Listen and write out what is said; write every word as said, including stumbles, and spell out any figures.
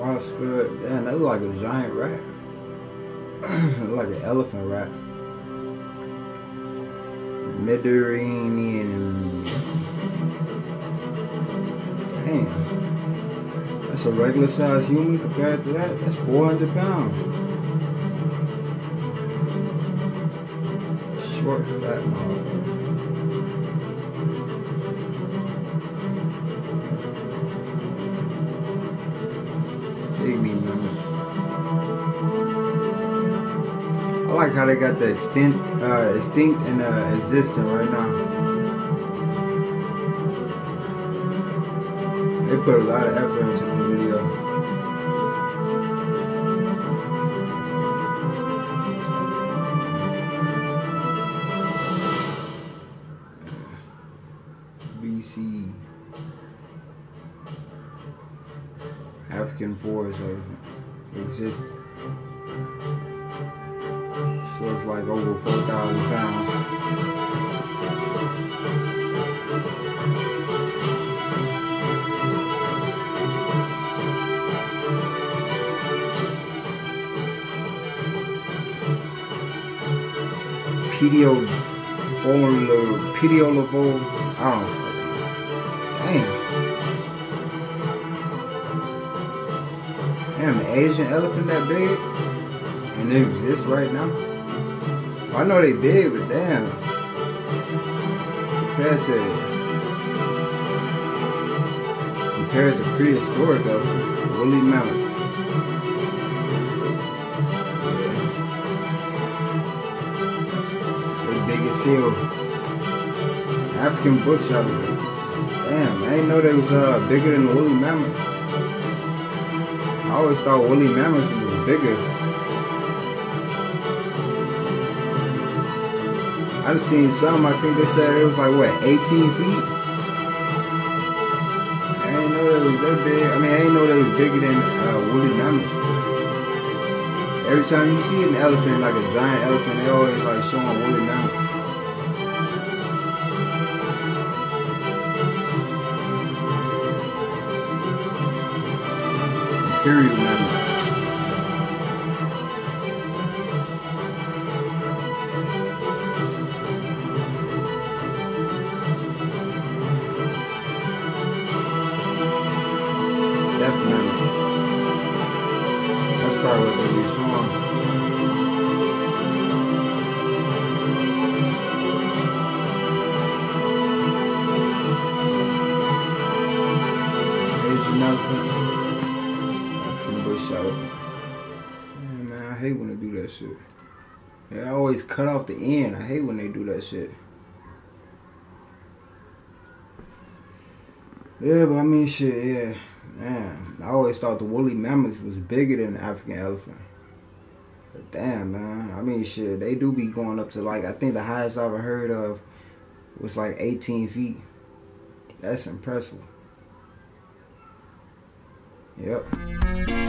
phosphor. Damn, that look like a giant rat. Look like an elephant rat. Mediterranean. Damn. That's a regular sized human compared to that. That's four hundred pounds. Short, fat motherfucker. Big meat numbers. I like how they got the extinct, uh, extinct and uh, existing right now. They put a lot of effort into the video. B C African forest exist. So it's like over four thousand pounds. Pedio, Pediolavo, I don't know. Damn. Damn, the Asian elephant that big? And they exist right now? Well, I know they big, but damn. Compared to compared to prehistoric elephant, woolly mammoths. They big as hell. African bush elephant. Damn, I didn't know they was uh, bigger than the woolly mammoth. I always thought woolly mammoths was bigger. I done seen some, I think they said it was like, what, eighteen feet? I didn't know they was that big. I mean, I didn't know they was bigger than uh, woolly mammoths. Every time you see an elephant, like a giant elephant, they always like showing woolly mammoth. Imperial mammoth. That's probably what they be showing. Asian elephant. African bush elephant. Yeah, man, I hate when they do that shit. They always cut off the end. I hate when they do that shit. Yeah, but I mean, shit, yeah. Man, I always thought the woolly mammoth was bigger than the African elephant. But damn, man. I mean, shit, they do be going up to like, I think the highest I ever heard of was like eighteen feet. That's impressive. Yep.